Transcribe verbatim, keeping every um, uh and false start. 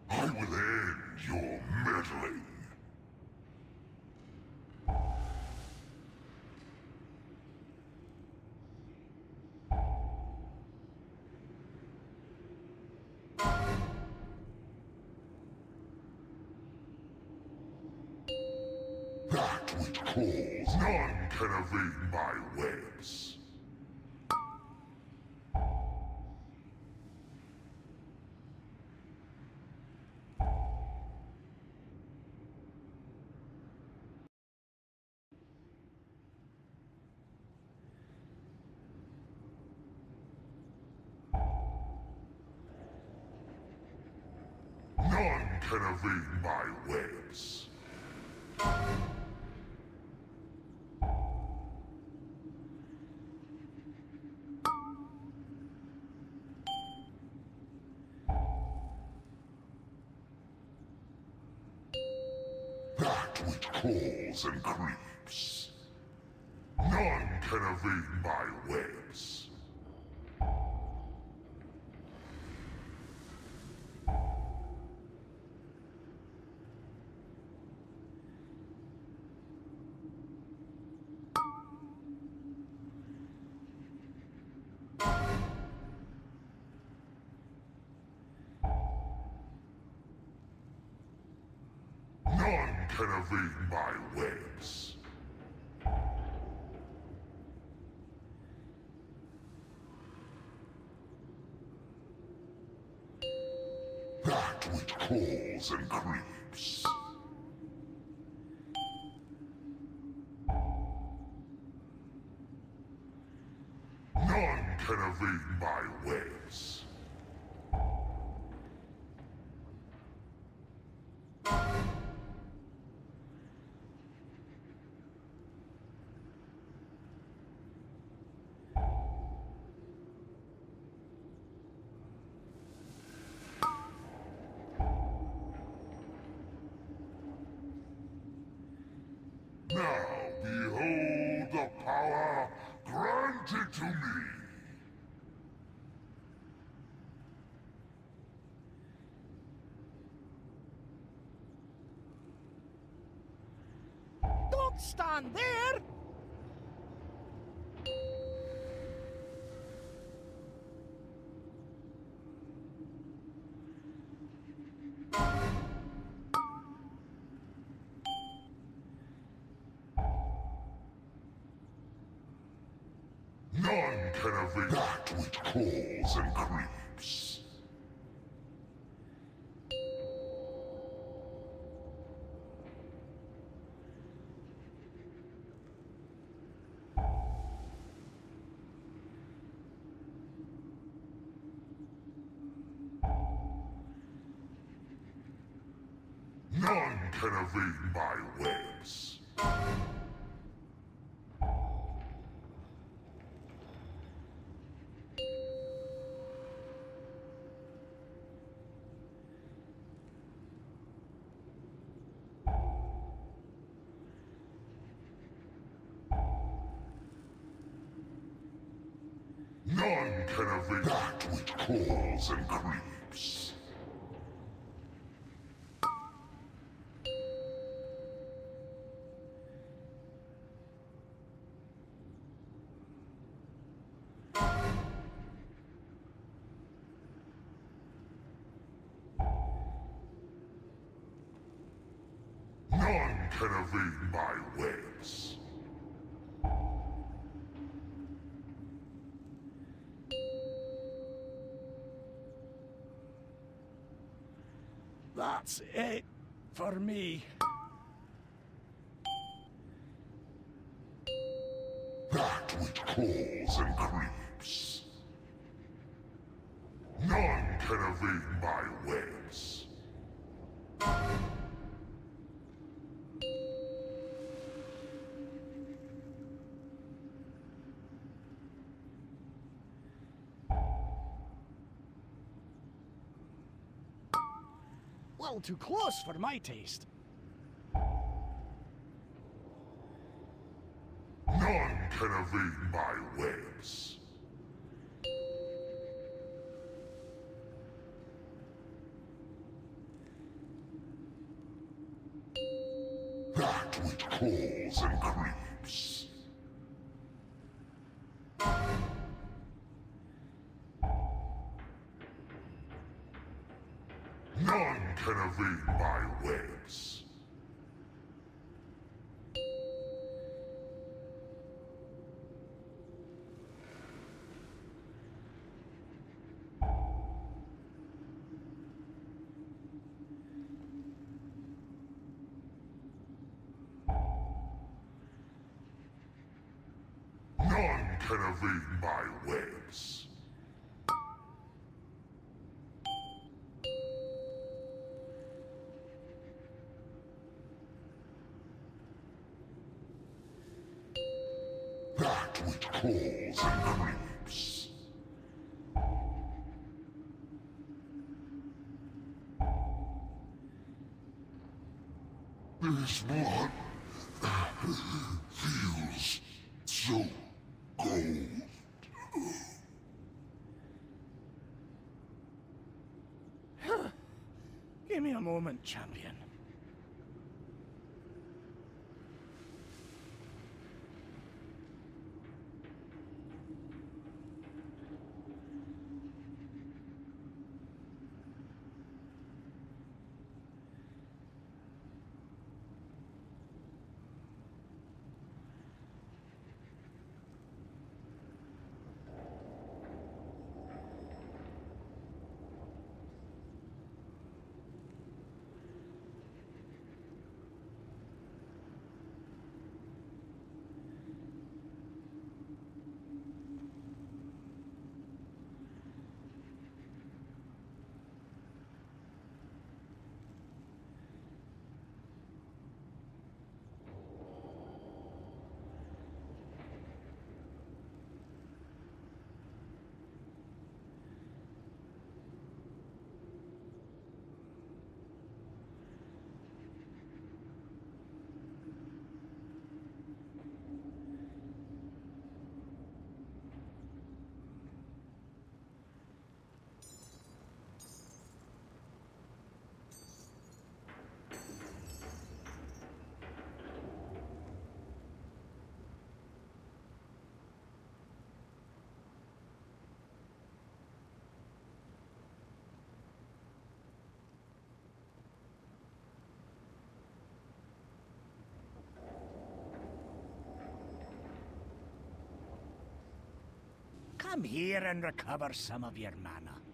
I will end your meddling. That which crawls, none can evade my webs. None can evade my webs. That which crawls and creeps, none can evade my webs. None can evade my webs. That which crawls and creeps, none can evade my webs. Now behold the power granted to me. Don't stand there! None can evade that which crawls and creeps. None can evade my webs. None can evade that which crawls and creeps. None can evade my webs. That's it for me. That which crawls and creeps, none can evade my webs. Well, too close for my taste. None can evade my webs. crawls and creeps. None can evade my webs. None can evade my webs. That which crawls and creeps. This blood feels so cold. Give me a moment, champion. Come here and recover some of your mana.